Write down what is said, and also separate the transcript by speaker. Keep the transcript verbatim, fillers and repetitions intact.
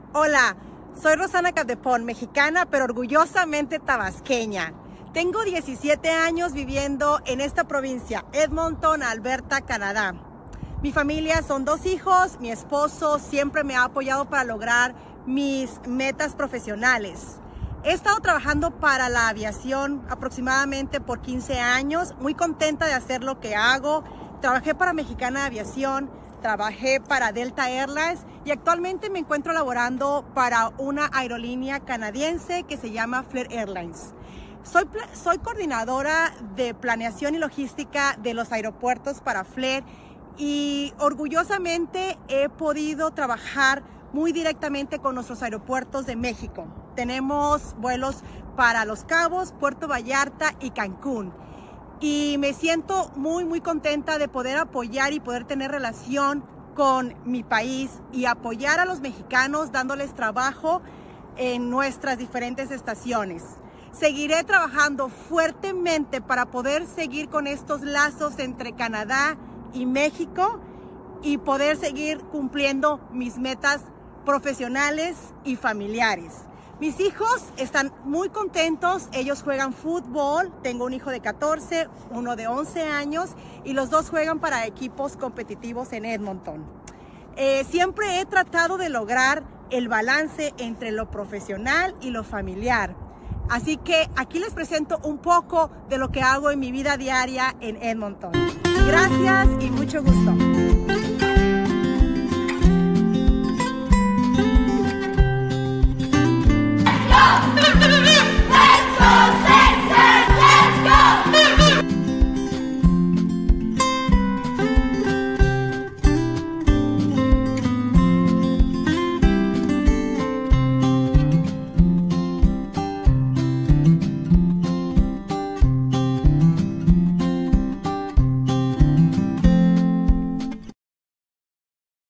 Speaker 1: Hola, soy Rosana Capdepón, mexicana, pero orgullosamente tabasqueña. Tengo diecisiete años viviendo en esta provincia, Edmonton, Alberta, Canadá. Mi familia son dos hijos, mi esposo siempre me ha apoyado para lograr mis metas profesionales. He estado trabajando para la aviación aproximadamente por quince años, muy contenta de hacer lo que hago. Trabajé para Mexicana Aviación, trabajé para Delta Airlines y actualmente me encuentro laborando para una aerolínea canadiense que se llama Flair Airlines. Soy, soy coordinadora de planeación y logística de los aeropuertos para Flair y orgullosamente he podido trabajar muy directamente con nuestros aeropuertos de México. Tenemos vuelos para Los Cabos, Puerto Vallarta y Cancún. Y me siento muy, muy contenta de poder apoyar y poder tener relación con mi país y apoyar a los mexicanos dándoles trabajo en nuestras diferentes estaciones. Seguiré trabajando fuertemente para poder seguir con estos lazos entre Canadá y México y poder seguir cumpliendo mis metas profesionales y familiares. Mis hijos están muy contentos, ellos juegan fútbol, tengo un hijo de catorce, uno de once años y los dos juegan para equipos competitivos en Edmonton. Eh, siempre he tratado de lograr el balance entre lo profesional y lo familiar. Así que aquí les presento un poco de lo que hago en mi vida diaria en Edmonton. Gracias y mucho gusto.